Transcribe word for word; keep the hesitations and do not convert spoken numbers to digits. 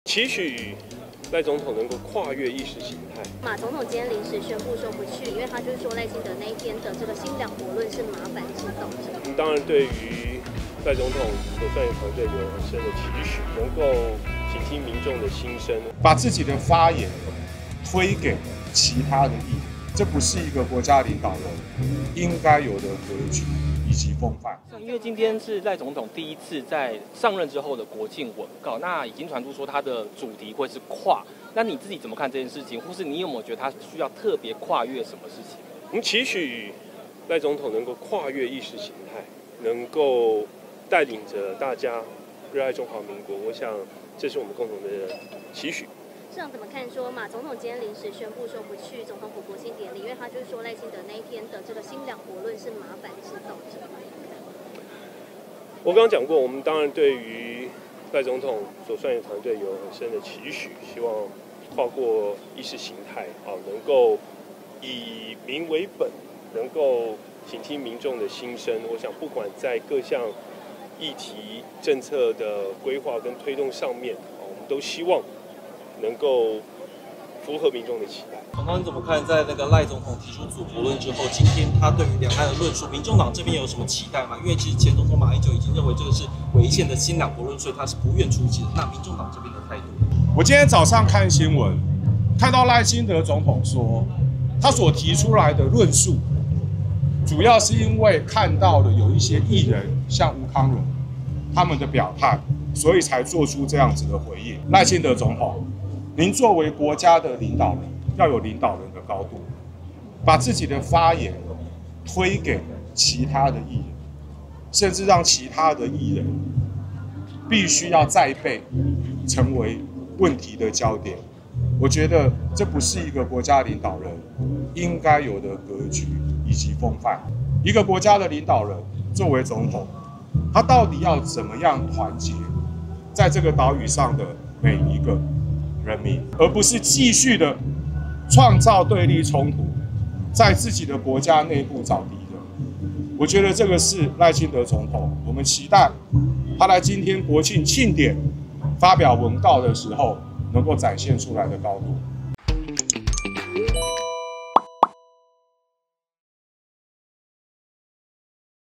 期许赖总统能够跨越意识形态。 马总统今天临时宣布说不去，因为他就是说赖清德那一天的这个新两国论是麻烦之斗。 我们当然对于赖总统所率领团队有很深的期许，能够倾听民众的心声， 把自己的发言推给其他的艺人，这不是一个国家领导人应该有的格局以及风范。 因为今天是赖总统第一次在上任之后的国庆文告，那已经传出说他的主题会是跨，那你自己怎么看这件事情？或是你有没有觉得他需要特别跨越什么事情？ 我们期许赖总统能够跨越意识形态，能够带领着大家热爱中华民国。我想这是我们共同的期许。 市长怎么看说马总统今天临时宣布说不去总统府国庆典礼，因为他就是说赖清德那一天的这个新两国论是麻烦之斗。 我刚刚讲过，我们当然对于赖总统所率领团队有很深的期许，希望跨过意识形态啊，能够以民为本，能够倾听民众的心声。我想，不管在各项议题政策的规划跟推动上面啊，我们都希望能够符合民众的期待。 总统，你怎么看？在那个赖总统提出祖国论之后，今天他对于两岸的论述，民众党这边有什么期待吗？因为其实前总统马英九已经认为这个是违宪的新两国论，所以他是不愿出席的。那民众党这边的态度？ 我今天早上看新闻，看到赖清德总统说，他所提出来的论述，主要是因为看到了有一些艺人，像吴康仁他们的表态，所以才做出这样子的回应。赖清德总统，您作为国家的领导人，要有领导人的高度，把自己的发言推给其他的艺人，甚至让其他的艺人必须要再被成为问题的焦点。我觉得这不是一个国家领导人应该有的格局以及风范。一个国家的领导人作为总统，他到底要怎么样团结在这个岛屿上的每一个人民，而不是继续的创造对立冲突，在自己的国家内部找敌人。我觉得这个是赖清德总统，我们期待他来今天国庆庆典发表文告的时候能够展现出来的高度。